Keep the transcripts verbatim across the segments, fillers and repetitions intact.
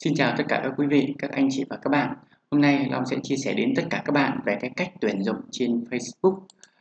Xin chào tất cả các quý vị, các anh chị và các bạn. Hôm nay Long sẽ chia sẻ đến tất cả các bạn về cái cách tuyển dụng trên Facebook.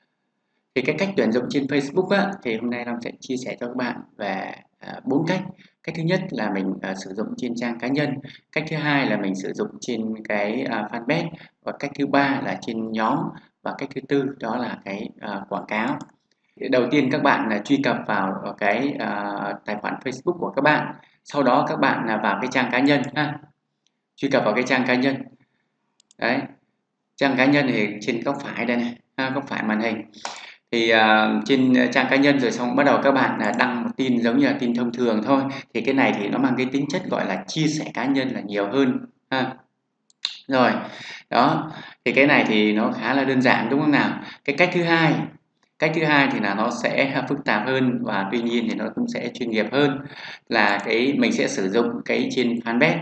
Thì cái cách tuyển dụng trên Facebook á, thì hôm nay Long sẽ chia sẻ cho các bạn về bốn uh, cách. Cách thứ nhất là mình uh, sử dụng trên trang cá nhân. Cách thứ hai là mình sử dụng trên cái uh, fanpage. Và cách thứ ba là trên nhóm. Và cách thứ tư đó là cái uh, quảng cáo. Đầu tiên các bạn là truy cập vào cái uh, tài khoản Facebook của các bạn. Sau đó các bạn là vào cái trang cá nhân ha. Truy cập vào cái trang cá nhân. Đấy. Trang cá nhân thì trên góc phải đây này, ha, góc phải màn hình. Thì uh, trên trang cá nhân rồi xong bắt đầu các bạn là đăng một tin giống như là tin thông thường thôi. Thì cái này thì nó mang cái tính chất gọi là chia sẻ cá nhân là nhiều hơn ha. Rồi, đó. Thì cái này thì nó khá là đơn giản đúng không nào? Cái cách thứ hai Cách thứ hai thì là nó sẽ phức tạp hơn và tuy nhiên thì nó cũng sẽ chuyên nghiệp hơn, là cái mình sẽ sử dụng cái trên fanpage.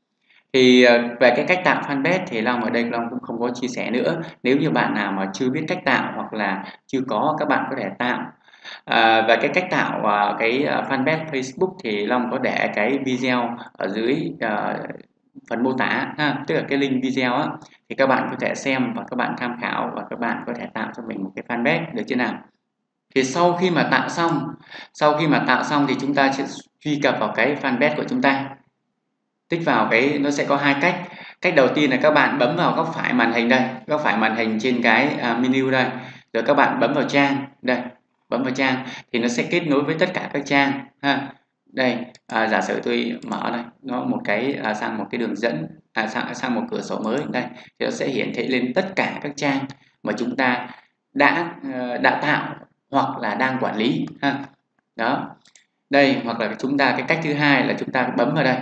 Thì về cái cách tạo fanpage thì Long ở đây Long cũng không có chia sẻ nữa. Nếu như bạn nào mà chưa biết cách tạo hoặc là chưa có, các bạn có thể tạo. À, về cái cách tạo uh, cái fanpage Facebook thì Long có để cái video ở dưới uh, phần mô tả ha, tức là cái link video á, thì các bạn có thể xem và các bạn tham khảo và các bạn có thể tạo cho mình một cái fanpage được chưa nào? Thì sau khi mà tạo xong, sau khi mà tạo xong thì chúng ta sẽ truy cập vào cái fanpage của chúng ta. Tích vào cái, nó sẽ có hai cách. Cách đầu tiên là các bạn bấm vào góc phải màn hình đây, góc phải màn hình trên cái uh, menu đây, rồi các bạn bấm vào trang đây, bấm vào trang thì nó sẽ kết nối với tất cả các trang ha. Đây, à, giả sử tôi mở đây, nó một cái à, sang một cái đường dẫn, à, sang sang một cửa sổ mới đây, thì nó sẽ hiển thị lên tất cả các trang mà chúng ta đã uh, đã tạo hoặc là đang quản lý ha. Đó. Đây, hoặc là chúng ta cái cách thứ hai là chúng ta bấm vào đây.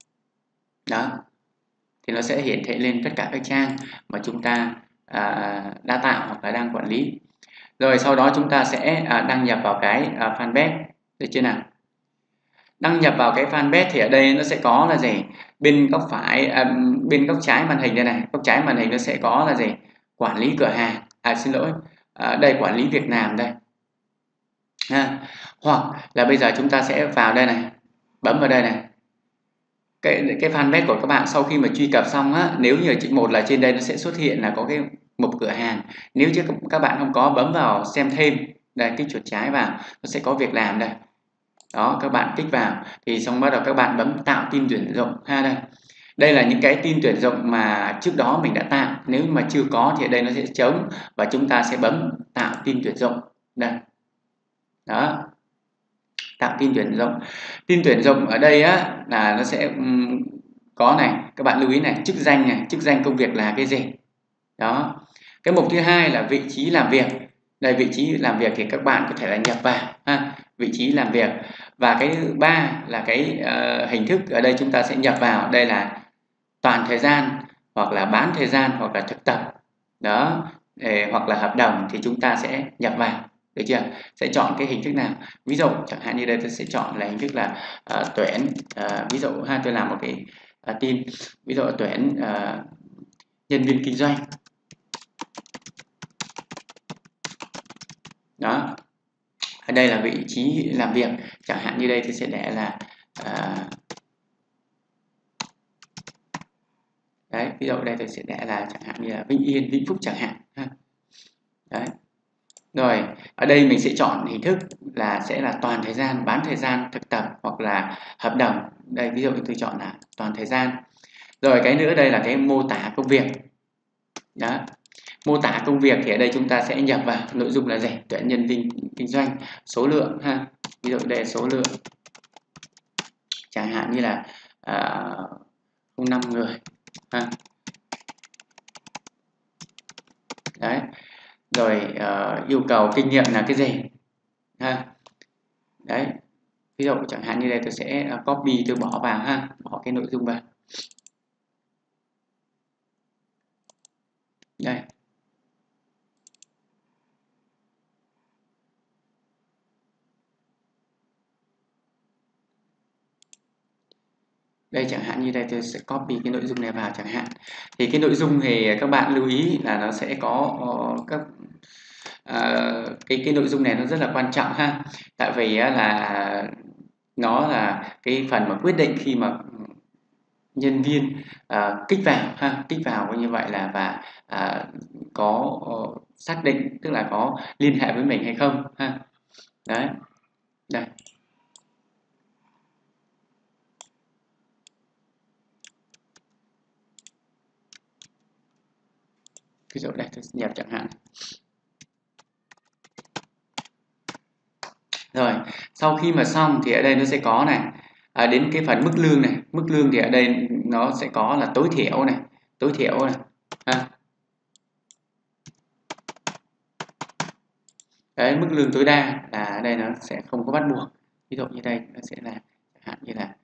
Đó, thì nó sẽ hiển thị lên tất cả các trang mà chúng ta à, đã tạo hoặc là đang quản lý. Rồi sau đó chúng ta sẽ à, đăng nhập vào cái à, fanpage, được chưa nào? Đăng nhập vào cái fanpage thì ở đây nó sẽ có là gì? Bên góc phải, à, bên góc trái màn hình đây này, góc trái màn hình nó sẽ có là gì? Quản lý cửa hàng, à xin lỗi, à, đây quản lý việc làm đây. À, hoặc là bây giờ chúng ta sẽ vào đây này, bấm vào đây này. Cái, cái fanpage của các bạn sau khi mà truy cập xong á, nếu như một là trên đây nó sẽ xuất hiện là có cái mục cửa hàng, nếu chứ các bạn không có, bấm vào xem thêm đây, kích chuột trái vào nó sẽ có việc làm đây. Đó, các bạn kích vào thì xong bắt đầu các bạn bấm tạo tin tuyển dụng ha. Đây đây là những cái tin tuyển dụng mà trước đó mình đã tạo, nếu mà chưa có thì ở đây nó sẽ trống và chúng ta sẽ bấm tạo tin tuyển dụng đây. Đó, tạo tin tuyển dụng. Tin tuyển dụng ở đây á là nó sẽ um, có này, các bạn lưu ý này, chức danh này, chức danh công việc là cái gì. Đó. Cái mục thứ hai là vị trí làm việc. Đây, vị trí làm việc thì các bạn có thể là nhập vào ha, vị trí làm việc. Và cái thứ ba là cái uh, hình thức, ở đây chúng ta sẽ nhập vào, đây là toàn thời gian hoặc là bán thời gian hoặc là thực tập. Đó, để, hoặc là hợp đồng thì chúng ta sẽ nhập vào. Được chưa? Sẽ chọn cái hình thức nào. Ví dụ chẳng hạn như đây tôi sẽ chọn là hình thức là uh, tuyển, uh, ví dụ ha, tôi làm một cái uh, tin, ví dụ tuyển uh, nhân viên kinh doanh. Đó, ở đây là vị trí làm việc, chẳng hạn như đây tôi sẽ để là uh, đấy, ví dụ đây tôi sẽ để là chẳng hạn như là Vĩnh Yên, Vĩnh Phúc chẳng hạn ha. Đấy. Rồi, ở đây mình sẽ chọn hình thức là sẽ là toàn thời gian, bán thời gian, thực tập hoặc là hợp đồng. Đây, ví dụ tôi chọn là toàn thời gian. Rồi cái nữa đây là cái mô tả công việc. Đó. Mô tả công việc thì ở đây chúng ta sẽ nhập vào nội dung là gì? Tuyển nhân viên kinh doanh, số lượng ha. Ví dụ đây là số lượng. Chẳng hạn như là uh, không năm người ha. Đấy. Rồi uh, yêu cầu kinh nghiệm là cái gì ha. Đấy, ví dụ chẳng hạn như đây tôi sẽ copy, tôi bỏ vào ha, bỏ cái nội dung vào đây. Đây chẳng hạn như đây tôi sẽ copy cái nội dung này vào chẳng hạn. Thì cái nội dung thì các bạn lưu ý là nó sẽ có uh, các uh, cái cái nội dung này nó rất là quan trọng ha. Tại vì uh, là nó là cái phần mà quyết định khi mà nhân viên à, kích vào ha, kích vào như vậy là và à, có uh, xác định, tức là có liên hệ với mình hay không ha. Đấy, đây. Ví dụ đây tôi nhập chẳng hạn. Rồi, sau khi mà xong thì ở đây nó sẽ có này, à, đến cái phần mức lương này, mức lương thì ở đây nó sẽ có là tối thiểu này, tối thiểu này. Ha. Đấy, mức lương tối đa là ở đây nó sẽ không có bắt buộc. Ví dụ như đây nó sẽ là chẳng hạn như là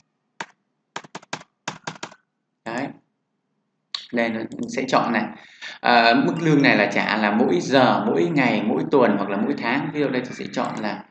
đấy. Đây nó sẽ chọn này. À, mức lương này là trả là mỗi giờ, mỗi ngày, mỗi tuần hoặc là mỗi tháng. Ví dụ đây tôi sẽ chọn là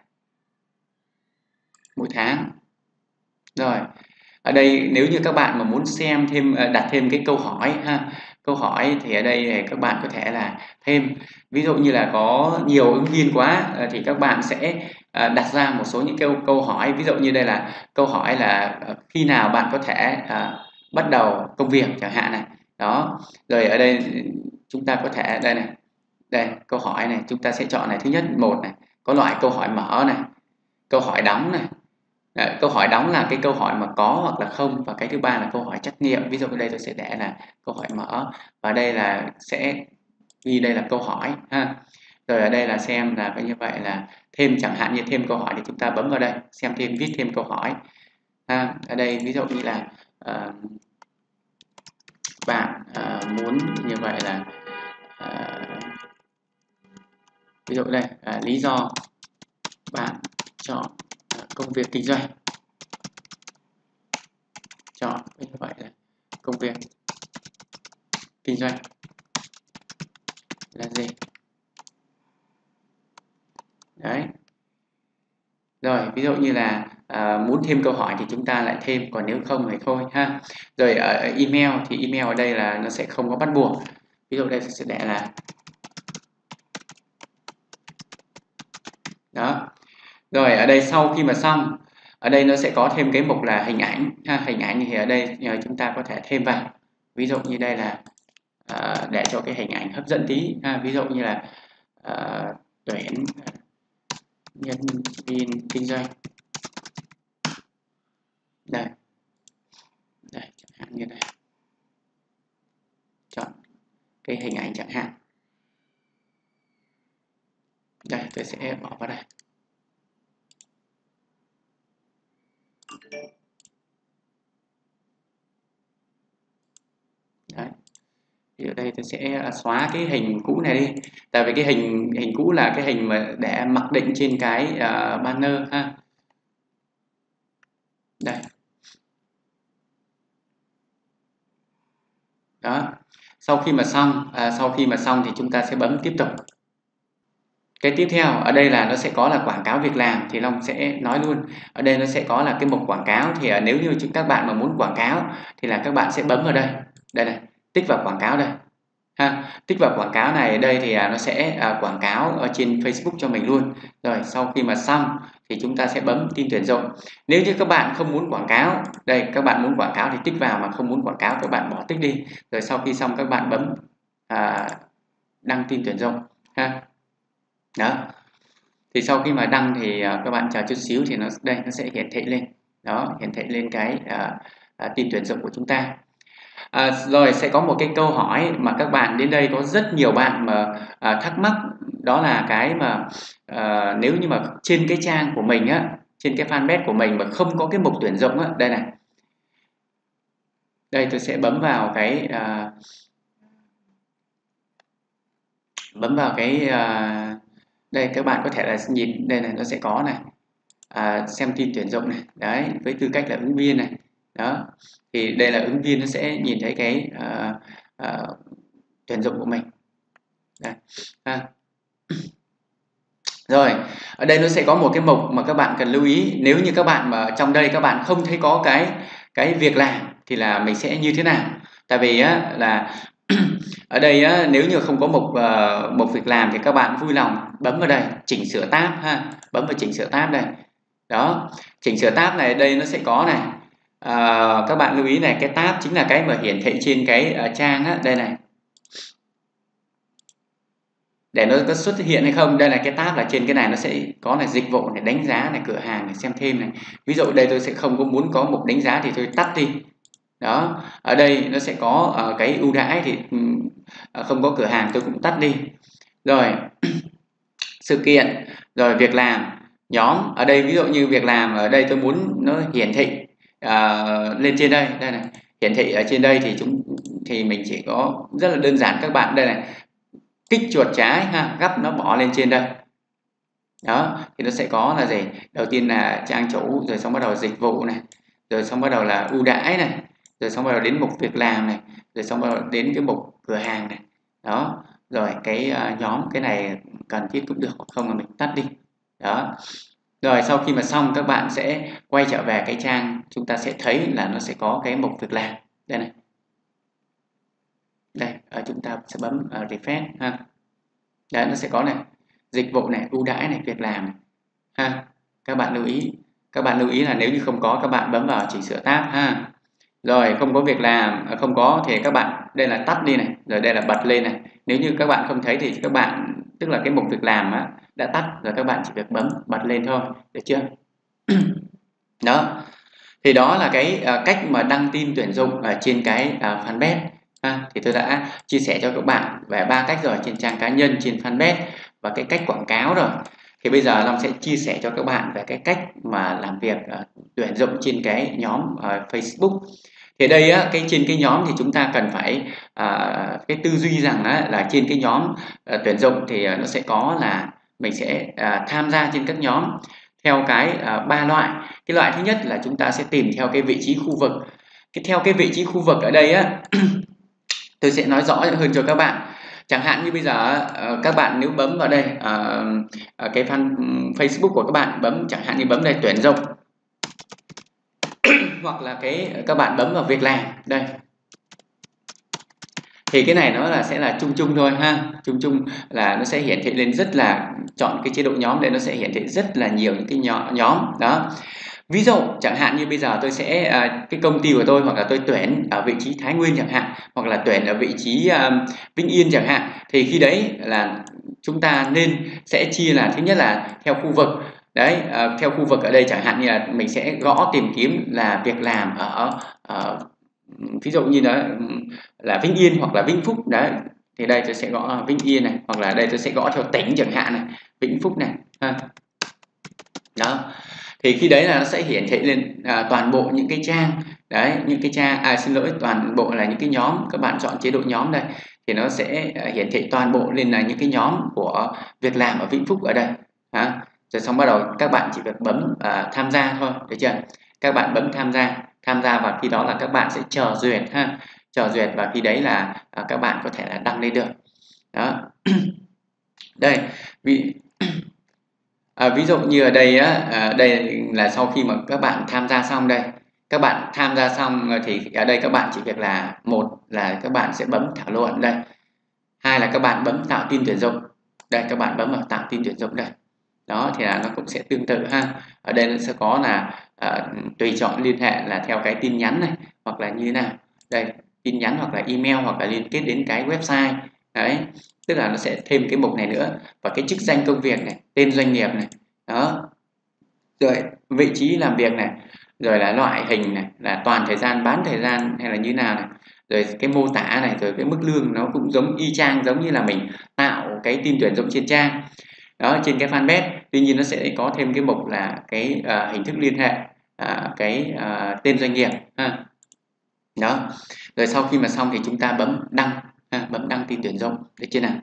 mỗi tháng. Rồi, ở đây nếu như các bạn mà muốn xem thêm, đặt thêm cái câu hỏi ha, câu hỏi thì ở đây các bạn có thể là thêm, ví dụ như là có nhiều ứng viên quá thì các bạn sẽ đặt ra một số những câu câu hỏi, ví dụ như đây là câu hỏi là khi nào bạn có thể à, bắt đầu công việc chẳng hạn này. Đó, rồi ở đây chúng ta có thể đây này, đây câu hỏi này chúng ta sẽ chọn này, thứ nhất một này, có loại câu hỏi mở này, câu hỏi đóng này. Đấy, câu hỏi đóng là cái câu hỏi mà có hoặc là không, và cái thứ ba là câu hỏi trắc nghiệm. Ví dụ ở đây tôi sẽ để là câu hỏi mở và đây là sẽ ghi đây là câu hỏi ha. Rồi ở đây là xem là như vậy là thêm, chẳng hạn như thêm câu hỏi thì chúng ta bấm vào đây xem thêm, viết thêm câu hỏi ha. Ở đây ví dụ như là uh, bạn uh, muốn như vậy là uh, ví dụ đây uh, lý do bạn chọn uh, công việc kinh doanh, chọn như vậy là công việc kinh doanh là gì. Đấy, rồi ví dụ như là à, muốn thêm câu hỏi thì chúng ta lại thêm, còn nếu không thì thôi ha. Rồi ở email thì email ở đây là nó sẽ không có bắt buộc, ví dụ đây sẽ để là đó. Rồi ở đây sau khi mà xong, ở đây nó sẽ có thêm cái mục là hình ảnh ha. Hình ảnh thì ở đây chúng ta có thể thêm vào, ví dụ như đây là à, để cho cái hình ảnh hấp dẫn tí ha. Ví dụ như là à, tuyển nhân viên kinh doanh đây, đây chẳng hạn như này, chọn cái hình ảnh chẳng hạn. Đây tôi sẽ bỏ vào đây. Đấy, thì ở đây tôi sẽ xóa cái hình cũ này đi, tại vì cái hình hình cũ là cái hình mà để mặc định trên cái uh, banner ha. Đây, đó. Sau khi mà xong, à, sau khi mà xong thì chúng ta sẽ bấm tiếp tục. Cái tiếp theo ở đây là nó sẽ có là quảng cáo việc làm, thì Long sẽ nói luôn. Ở đây nó sẽ có là cái mục quảng cáo, thì à, nếu như các bạn mà muốn quảng cáo thì là các bạn sẽ bấm vào đây, đây này, tích vào quảng cáo đây ha. Tích vào quảng cáo này, ở đây thì à, nó sẽ à, quảng cáo ở trên Facebook cho mình luôn. Rồi sau khi mà xong thì chúng ta sẽ bấm tin tuyển dụng. Nếu như các bạn không muốn quảng cáo, đây các bạn muốn quảng cáo thì tích vào, mà không muốn quảng cáo các bạn bỏ tích đi. Rồi sau khi xong các bạn bấm à, đăng tin tuyển dụng ha. Đó, thì sau khi mà đăng thì uh, các bạn chờ chút xíu thì nó đây nó sẽ hiển thị lên, đó, hiển thị lên cái uh, uh, tin tuyển dụng của chúng ta. À, rồi sẽ có một cái câu hỏi mà các bạn đến đây có rất nhiều bạn mà uh, thắc mắc, đó là cái mà uh, nếu như mà trên cái trang của mình á, trên cái fanpage của mình mà không có cái mục tuyển dụng á, đây này, đây tôi sẽ bấm vào cái uh, bấm vào cái uh, đây các bạn có thể là nhìn đây này, nó sẽ có này à, xem tin tuyển dụng này, đấy, với tư cách là ứng viên này, đó, thì đây là ứng viên, nó sẽ nhìn thấy cái uh, uh, tuyển dụng của mình đây. À. Rồi ở đây nó sẽ có một cái mục mà các bạn cần lưu ý, nếu như các bạn mà trong đây các bạn không thấy có cái cái việc làm thì là mình sẽ như thế nào. Tại vì á, là ở đây á, nếu như không có mục uh, mục việc làm thì các bạn vui lòng bấm vào đây chỉnh sửa tab ha, bấm vào chỉnh sửa tab đây, đó, chỉnh sửa tab này, đây nó sẽ có này À, các bạn lưu ý này, cái tab chính là cái mà hiển thị trên cái uh, trang á, đây này, để nó có xuất hiện hay không. Đây là cái tab, là trên cái này nó sẽ có là dịch vụ này, đánh giá này, cửa hàng này, xem thêm này. Ví dụ đây tôi sẽ không có muốn có mục đánh giá thì tôi tắt đi. Đó, ở đây nó sẽ có uh, cái ưu đãi thì uh, không có cửa hàng tôi cũng tắt đi. Rồi sự kiện, rồi việc làm, nhóm. Ở đây ví dụ như việc làm, ở đây tôi muốn nó hiển thị uh, lên trên đây, đây này, hiển thị ở trên đây thì chúng thì mình chỉ có rất là đơn giản các bạn, đây này, kích chuột trái ha, gấp nó bỏ lên trên đây. Đó thì nó sẽ có là gì, đầu tiên là trang chủ, rồi xong bắt đầu dịch vụ này, rồi xong bắt đầu là ưu đãi này, rồi xong bắt đầu đến mục việc làm này, rồi xong bắt đầu đến cái mục cửa hàng này. Đó, rồi cái uh, nhóm, cái này cần thiết cũng được, không là mình tắt đi. Đó, rồi sau khi mà xong các bạn sẽ quay trở về cái trang, chúng ta sẽ thấy là nó sẽ có cái mục việc làm đây này. Đây, ở chúng ta sẽ bấm uh, refresh ha. Đấy, nó sẽ có này, dịch vụ này, ưu đãi này, việc làm này. Ha. Các bạn lưu ý, các bạn lưu ý là nếu như không có các bạn bấm vào chỉnh sửa tab ha. Rồi không có việc làm, không có thì các bạn đây là tắt đi này, rồi đây là bật lên này. Nếu như các bạn không thấy thì các bạn, tức là cái mục việc làm á, đã tắt rồi, các bạn chỉ việc bấm bật lên thôi, được chưa? Đó, thì đó là cái uh, cách mà đăng tin tuyển dụng ở trên cái uh, fanpage. À, thì tôi đã chia sẻ cho các bạn về ba cách rồi, trên trang cá nhân, trên fanpage và cái cách quảng cáo rồi. Thì bây giờ Long sẽ chia sẻ cho các bạn về cái cách mà làm việc uh, tuyển dụng trên cái nhóm uh, Facebook. Thì đây á, cái trên cái nhóm thì chúng ta cần phải uh, cái tư duy rằng á, là trên cái nhóm uh, tuyển dụng thì uh, nó sẽ có là mình sẽ uh, tham gia trên các nhóm theo cái uh, ba loại. Cái loại thứ nhất là chúng ta sẽ tìm theo cái vị trí khu vực. Cái theo cái vị trí khu vực ở đây á tôi sẽ nói rõ hơn cho các bạn. Chẳng hạn như bây giờ uh, các bạn nếu bấm vào đây uh, uh, cái fan Facebook của các bạn, bấm chẳng hạn như bấm đây tuyển dụng hoặc là cái các bạn bấm vào việc làm đây, thì cái này nó là sẽ là chung chung thôi ha, chung chung là nó sẽ hiển thị lên rất là, chọn cái chế độ nhóm để nó sẽ hiển thị rất là nhiều những cái nhóm nhóm đó. Ví dụ chẳng hạn như bây giờ tôi sẽ à, cái công ty của tôi, hoặc là tôi tuyển ở vị trí Thái Nguyên chẳng hạn, hoặc là tuyển ở vị trí um, Vĩnh Yên chẳng hạn, thì khi đấy là chúng ta nên sẽ chia là thứ nhất là theo khu vực đấy, à, theo khu vực ở đây chẳng hạn như là mình sẽ gõ tìm kiếm là việc làm ở, ở ví dụ như đó là Vĩnh Yên hoặc là Vĩnh Phúc đấy, thì đây tôi sẽ gõ Vĩnh Yên này, hoặc là đây tôi sẽ gõ theo tỉnh chẳng hạn này, Vĩnh Phúc này ha. Đó, thì khi đấy là nó sẽ hiển thị lên à, toàn bộ những cái trang đấy, những cái trang à xin lỗi toàn bộ là những cái nhóm, các bạn chọn chế độ nhóm đây thì nó sẽ à, hiển thị toàn bộ lên là những cái nhóm của việc làm ở Vĩnh Phúc ở đây à. Rồi xong bắt đầu các bạn chỉ việc bấm à, tham gia thôi, được chưa? Các bạn bấm tham gia tham gia và khi đó là các bạn sẽ chờ duyệt ha, chờ duyệt và khi đấy là à, các bạn có thể là đăng lên được. Đó. Đây vì À, ví dụ như ở đây á, à, đây là sau khi mà các bạn tham gia xong đây, các bạn tham gia xong thì ở đây các bạn chỉ việc là một là các bạn sẽ bấm thảo luận đây, hai là các bạn bấm tạo tin tuyển dụng đây, các bạn bấm vào tạo tin tuyển dụng đây. Đó thì là nó cũng sẽ tương tự ha. Ở đây nó sẽ có là à, tùy chọn liên hệ là theo cái tin nhắn này hoặc là như thế nào đây, tin nhắn hoặc là email hoặc là liên kết đến cái website đấy, tức là nó sẽ thêm cái mục này nữa, và cái chức danh công việc này, tên doanh nghiệp này, đó, rồi vị trí làm việc này, rồi là loại hình này, là toàn thời gian, bán thời gian hay là như nào này, rồi cái mô tả này, rồi cái mức lương nó cũng giống y chang giống như là mình tạo cái tin tuyển dụng trên trang đó, trên cái fanpage. Tuy nhiên nó sẽ có thêm cái mục là cái uh, hình thức liên hệ, uh, cái uh, tên doanh nghiệp ha. Đó, rồi sau khi mà xong thì chúng ta bấm đăng ha, bấm đăng tin tuyển dụng, được chưa nào?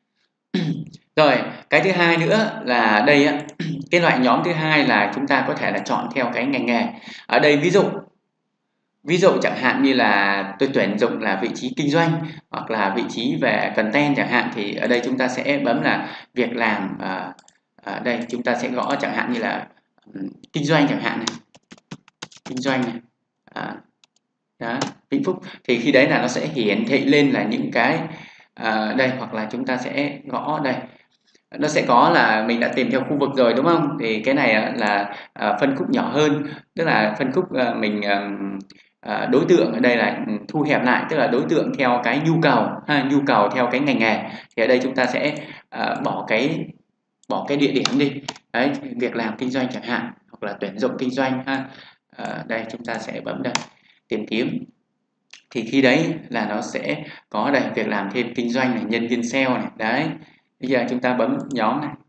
Rồi cái thứ hai nữa là đây á, cái loại nhóm thứ hai là chúng ta có thể là chọn theo cái ngành nghề. Ở đây ví dụ ví dụ chẳng hạn như là tôi tuyển dụng là vị trí kinh doanh hoặc là vị trí về content chẳng hạn, thì ở đây chúng ta sẽ bấm là việc làm, à, ở đây chúng ta sẽ gõ chẳng hạn như là um, kinh doanh chẳng hạn này, kinh doanh này, à, đó, Vĩnh Phúc, thì khi đấy là nó sẽ hiển thị lên là những cái à, đây, hoặc là chúng ta sẽ gõ đây nó sẽ có là mình đã tìm theo khu vực rồi đúng không? Thì cái này là à, phân khúc nhỏ hơn, tức là phân khúc à, mình à, à, đối tượng ở đây là thu hẹp lại, tức là đối tượng theo cái nhu cầu ha, nhu cầu theo cái ngành nghề. Thì ở đây chúng ta sẽ à, bỏ cái bỏ cái địa điểm đi, đấy, việc làm kinh doanh chẳng hạn, hoặc là tuyển dụng kinh doanh ha. À, đây chúng ta sẽ bấm đây tìm kiếm, thì khi đấy là nó sẽ có đây việc làm thêm kinh doanh này, nhân viên sale này, đấy. Bây giờ chúng ta bấm nhóm này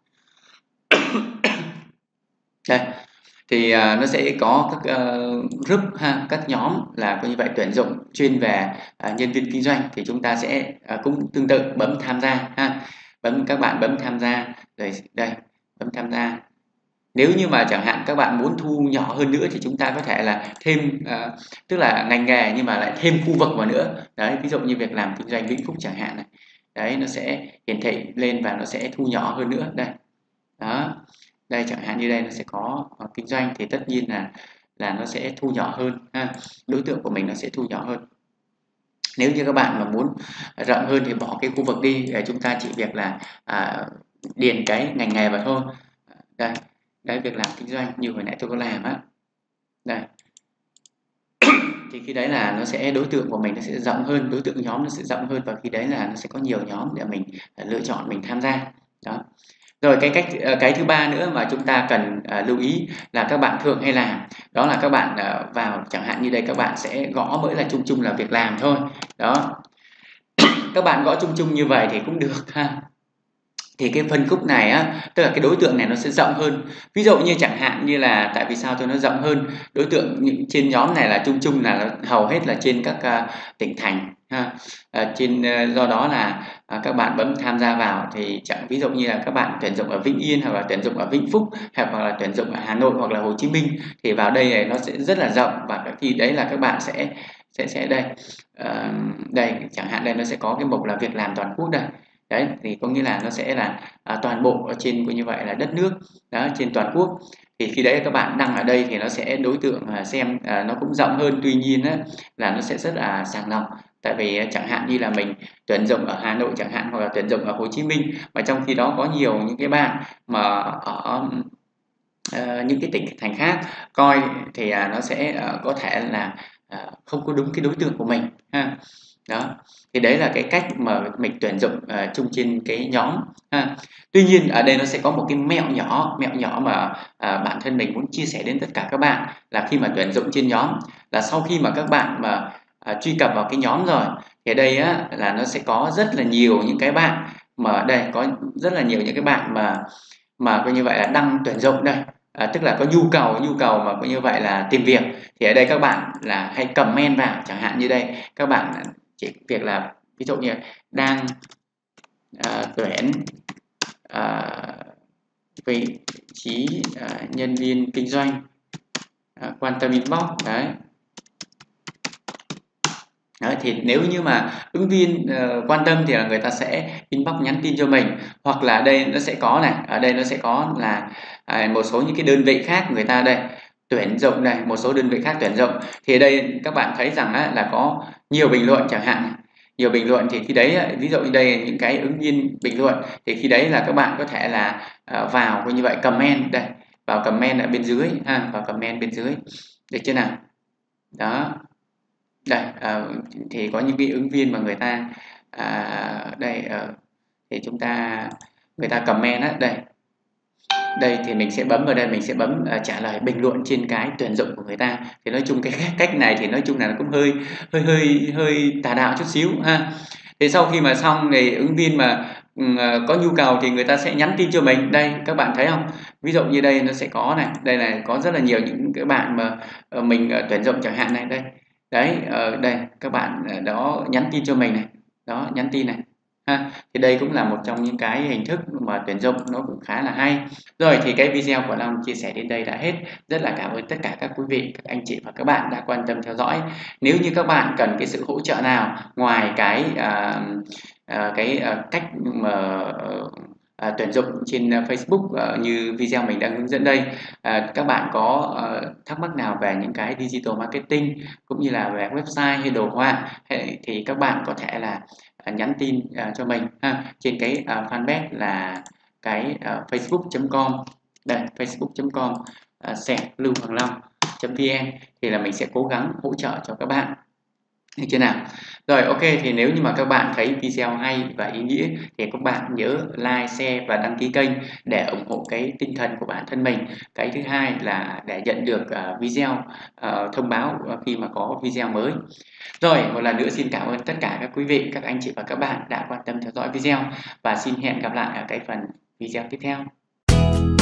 đây thì uh, nó sẽ có các uh, group ha, các nhóm là như vậy tuyển dụng chuyên về uh, nhân viên kinh doanh, thì chúng ta sẽ uh, cũng tương tự bấm tham gia ha, bấm các bạn bấm tham gia rồi đây bấm tham gia. Nếu như mà chẳng hạn các bạn muốn thu nhỏ hơn nữa thì chúng ta có thể là thêm uh, tức là ngành nghề nhưng mà lại thêm khu vực vào nữa, đấy, ví dụ như việc làm kinh doanh Vĩnh Phúc chẳng hạn này, đấy, nó sẽ hiển thị lên và nó sẽ thu nhỏ hơn nữa đây, đó. Đây chẳng hạn như đây nó sẽ có uh, kinh doanh thì tất nhiên là là nó sẽ thu nhỏ hơn ha, đối tượng của mình nó sẽ thu nhỏ hơn. Nếu như các bạn mà muốn rộng hơn thì bỏ cái khu vực đi, để chúng ta chỉ việc là à, điền cái ngành nghề vào thôi. Đây, đây việc làm kinh doanh như hồi nãy tôi có làm á, đây thì khi đấy là nó sẽ đối tượng của mình nó sẽ rộng hơn, đối tượng nhóm nó sẽ rộng hơn, và khi đấy là nó sẽ có nhiều nhóm để mình lựa chọn mình tham gia, đó. Rồi cái cách cái thứ ba nữa mà chúng ta cần uh, lưu ý là các bạn thường hay làm, đó là các bạn uh, vào chẳng hạn như đây các bạn sẽ gõ mới là chung chung là việc làm thôi, đó. Các bạn gõ chung chung như vậy thì cũng được ha. Thì cái phân khúc này á, tức là cái đối tượng này nó sẽ rộng hơn. Ví dụ như chẳng hạn như là tại vì sao tôi nói rộng hơn, đối tượng những trên nhóm này là chung chung là hầu hết là trên các uh, tỉnh thành ha. À, trên uh, do đó là uh, các bạn bấm tham gia vào thì chẳng ví dụ như là các bạn tuyển dụng ở Vĩnh Yên hoặc là tuyển dụng ở Vĩnh Phúc hoặc là tuyển dụng ở Hà Nội hoặc là Hồ Chí Minh, thì vào đây này nó sẽ rất là rộng, và khi đấy là các bạn sẽ sẽ sẽ đây uh, đây chẳng hạn đây nó sẽ có cái mục là việc làm toàn quốc đây. Đấy thì có nghĩa là nó sẽ là à, toàn bộ ở trên như vậy là đất nước, đó, trên toàn quốc. Thì khi đấy các bạn đăng ở đây thì nó sẽ đối tượng à, xem à, nó cũng rộng hơn, tuy nhiên á, là nó sẽ rất là sàng lọc. Tại vì chẳng hạn như là mình tuyển dụng ở Hà Nội chẳng hạn, hoặc là tuyển dụng ở Hồ Chí Minh, mà trong khi đó có nhiều những cái bạn mà ở uh, những cái tỉnh thành khác coi thì uh, nó sẽ uh, có thể là uh, không có đúng cái đối tượng của mình ha, đó. Thì đấy là cái cách mà mình tuyển dụng uh, chung trên cái nhóm ha. Tuy nhiên ở đây nó sẽ có một cái mẹo nhỏ mẹo nhỏ mà uh, bản thân mình muốn chia sẻ đến tất cả các bạn, là khi mà tuyển dụng trên nhóm, là sau khi mà các bạn mà uh, truy cập vào cái nhóm rồi thì ở đây á, là nó sẽ có rất là nhiều những cái bạn mà ở đây có rất là nhiều những cái bạn mà mà coi như vậy là đăng tuyển dụng đây, à, tức là có nhu cầu nhu cầu mà coi như vậy là tìm việc, thì ở đây các bạn là hãy comment vào, chẳng hạn như đây các bạn chỉ việc là ví dụ như đang à, tuyển à, vị trí à, nhân viên kinh doanh, à, quan tâm inbox đấy. Đấy, thì nếu như mà ứng viên uh, quan tâm thì là người ta sẽ inbox nhắn tin cho mình, hoặc là đây nó sẽ có này, ở đây nó sẽ có là à, một số những cái đơn vị khác người ta đây tuyển dụng này, một số đơn vị khác tuyển dụng, thì ở đây các bạn thấy rằng á, là có nhiều bình luận chẳng hạn, nhiều bình luận, thì khi đấy ví dụ như đây những cái ứng viên bình luận, thì khi đấy là các bạn có thể là uh, vào như vậy comment đây, vào comment ở bên dưới ha, vào comment bên dưới, được chưa nào, đó. Đây à, thì có những cái ứng viên mà người ta à, đây à, thì chúng ta người ta comment á, đây đây thì mình sẽ bấm vào đây, mình sẽ bấm uh, trả lời bình luận trên cái tuyển dụng của người ta. Thì nói chung cái cách này thì nói chung là nó cũng hơi hơi hơi hơi tà đạo chút xíu ha. Thì sau khi mà xong thì ứng viên mà uh, có nhu cầu thì người ta sẽ nhắn tin cho mình, đây các bạn thấy không, ví dụ như đây nó sẽ có này, đây này có rất là nhiều những cái bạn mà uh, mình uh, tuyển dụng chẳng hạn này, đây đấy ở uh, đây các bạn uh, đó nhắn tin cho mình này, đó nhắn tin này ha. Thì đây cũng là một trong những cái hình thức mà tuyển dụng nó cũng khá là hay. Rồi thì cái video của Long chia sẻ đến đây đã hết. Rất là cảm ơn tất cả các quý vị, các anh chị và các bạn đã quan tâm theo dõi. Nếu như các bạn cần cái sự hỗ trợ nào ngoài cái à, à, cái à, cách mà à, tuyển dụng trên Facebook à, như video mình đang hướng dẫn đây, à, các bạn có à, thắc mắc nào về những cái digital marketing cũng như là về website hay đồ họa, thì các bạn có thể là nhắn tin uh, cho mình ha, trên cái uh, fanpage là cái uh, facebook chấm com, đây facebook chấm com uh, sẹt lưu hoàng long chấm vn, thì là mình sẽ cố gắng hỗ trợ cho các bạn. Được chưa nào? Rồi, ok, thì nếu như mà các bạn thấy video hay và ý nghĩa thì các bạn nhớ like, share và đăng ký kênh để ủng hộ cái tinh thần của bản thân mình. Cái thứ hai là để nhận được uh, video uh, thông báo khi mà có video mới. Rồi, một lần nữa xin cảm ơn tất cả các quý vị, các anh chị và các bạn đã quan tâm theo dõi video, và xin hẹn gặp lại ở cái phần video tiếp theo.